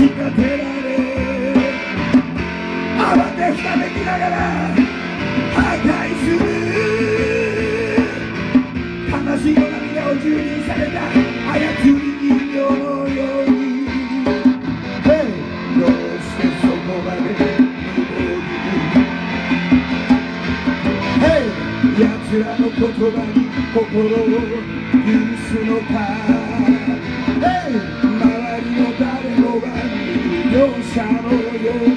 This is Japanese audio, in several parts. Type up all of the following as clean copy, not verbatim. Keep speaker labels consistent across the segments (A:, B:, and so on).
A: かてられ慌てふためきながら破壊する魂の涙を蹂躙された操り人形のようにどうしてそこまで無謀に奴らの言葉に心を許すのか周りの誰もが容赦のように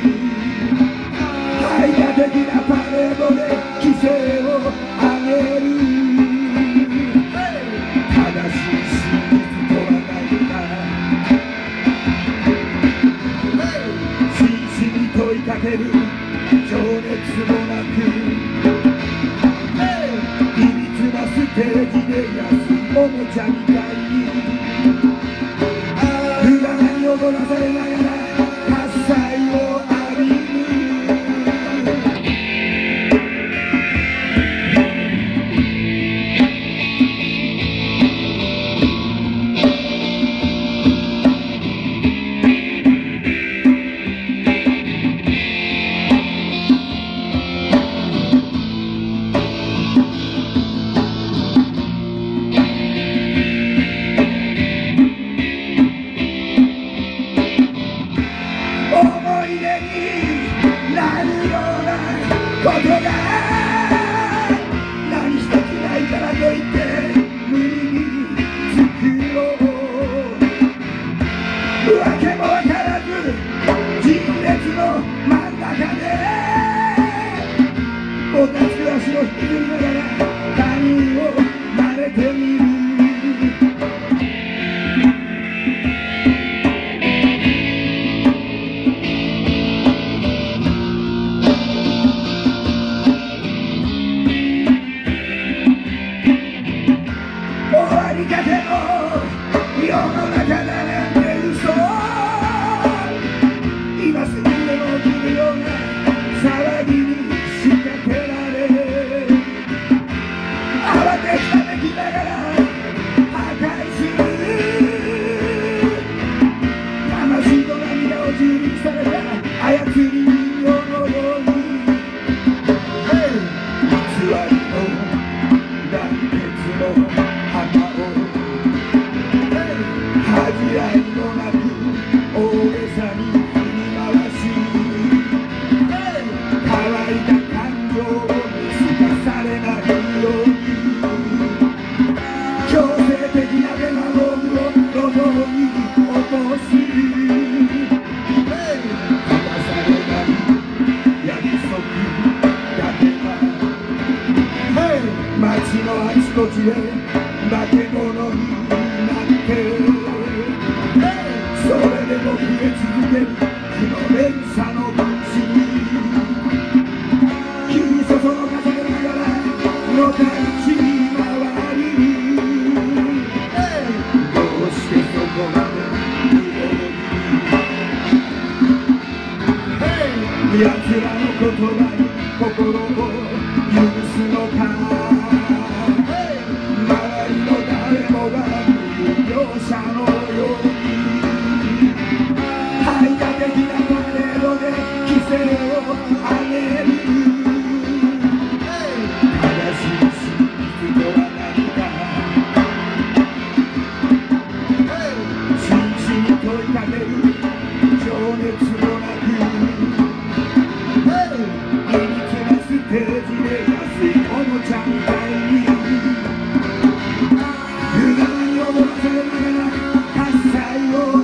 A: 排他的なパレードで規制を上げる正しい真実とは何か真摯に問いかける情熱もなくいびつなステージで安いおもちゃみたいに無駄に踊らされながら喝采を浴びることが何一つないからといって無理に作ろうわけもわからず人列の真ん中でもたつく足を引きずりながら他人を真似てみる世の中だなんて嘘今すぐでも起きるような騒ぎに仕掛けられ慌てふためきながら破壊する魂の涙を蹂躙された操り人形のように偽りの団結の旗を恥じらいもなく大げさに振り回し乾いた感情を見透かされないように強制的なデマ道具を路上に落とす果たされない約束だけは街のあちこちで化け物になってそれでも増え続ける負の連鎖の分子に急にそそのかされながらのたうちに回るどうしてそこまで無謀に奴らの言葉に心を許すのか周りの誰もが容赦のように排他的なパレードで規制を上げる正しい真実とは何か真摯に問いかける情熱もなくいびつなステージで安いおもちゃみたいに無駄に踊らされながら喝采を